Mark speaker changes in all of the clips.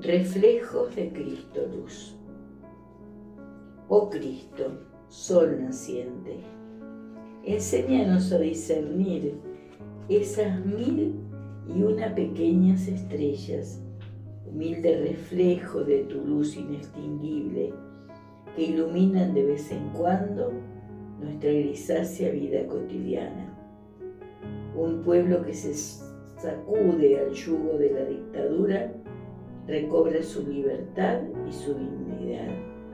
Speaker 1: Reflejos de Cristo luz. Oh Cristo, sol naciente, enséñanos a discernir esas 1001 pequeñas estrellas, humilde reflejo de tu luz inextinguible, que iluminan de vez en cuando nuestra grisácea vida cotidiana. Un pueblo que se sacude al yugo de la dictadura recobra su libertad y su dignidad.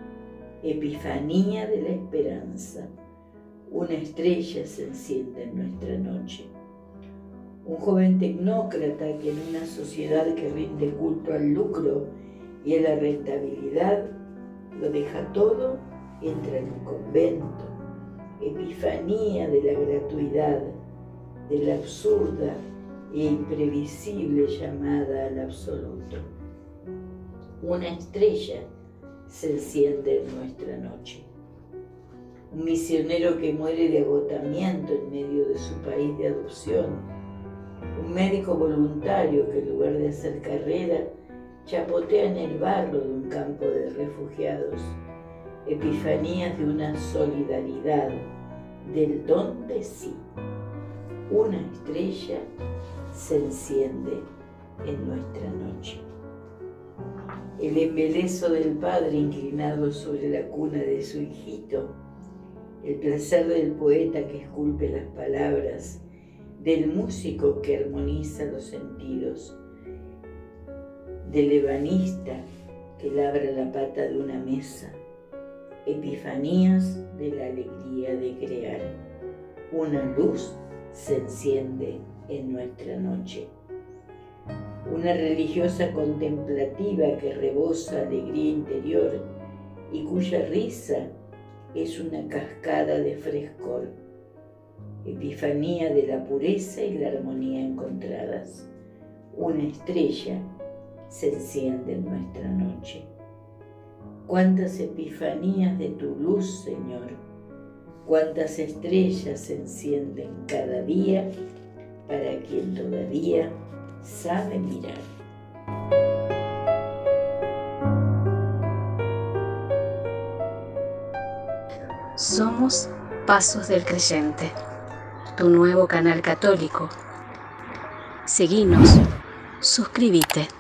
Speaker 1: Epifanía de la esperanza. Una estrella se enciende en nuestra noche. Un joven tecnócrata que en una sociedad que rinde culto al lucro y a la rentabilidad lo deja todo, entra en un convento. Epifanía de la gratuidad, de la absurda e imprevisible llamada al absoluto. Una estrella se enciende en nuestra noche. Un misionero que muere de agotamiento en medio de su país de adopción. Un médico voluntario que en lugar de hacer carrera chapotea en el barro de un campo de refugiados. Epifanías de una solidaridad, del don de sí. Una estrella se enciende en nuestra noche. El embeleso del padre inclinado sobre la cuna de su hijito, el placer del poeta que esculpe las palabras, del músico que armoniza los sentidos, del ebanista que labra la pata de una mesa. Epifanías de la alegría de crear. Una luz se enciende en nuestra noche. Una religiosa contemplativa que rebosa alegría interior y cuya risa es una cascada de frescor. Epifanía de la pureza y la armonía encontradas. Una estrella se enciende en nuestra noche. Cuántas epifanías de tu luz, Señor, cuántas estrellas se encienden cada día para quien todavía sabe mirar.
Speaker 2: Somos Pasos del Creyente, tu nuevo canal católico. Seguinos, suscríbete.